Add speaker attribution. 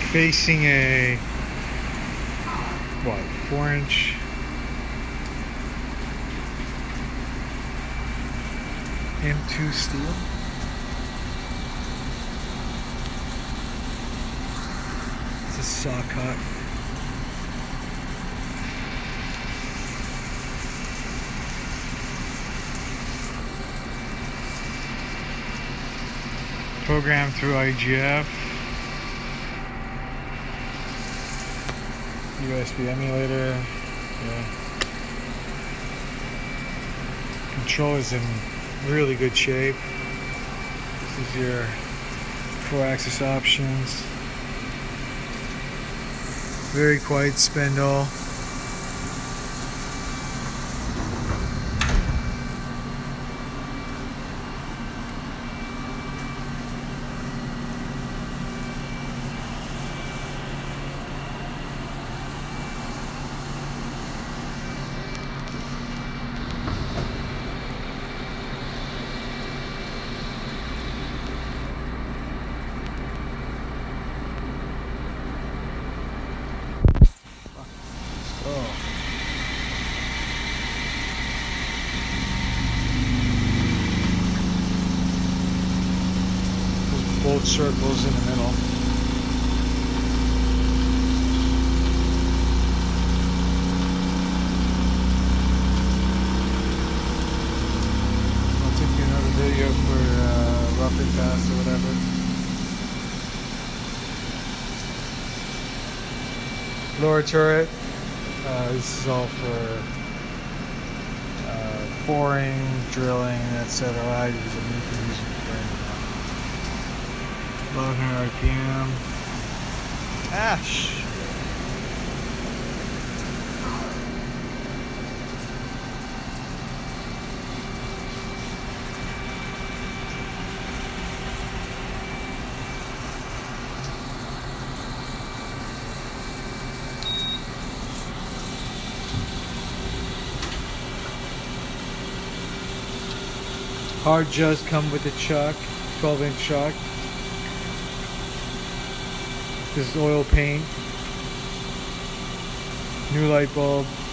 Speaker 1: facing a, what, 4-inch M2 steel. It's a saw cut. Programmed through IGF. USB emulator. Yeah. Control is in really good shape. This is your 4-axis options. Very quiet spindle. Both circles in the middle. I'll take you another video for rough and fast or whatever. Lower turret. This is all for boring, drilling, etc. I use it. You can use it for anything. 1100 RPM. Ash. Hard just come with the chuck, 12-inch chuck. This is oil paint, new light bulb.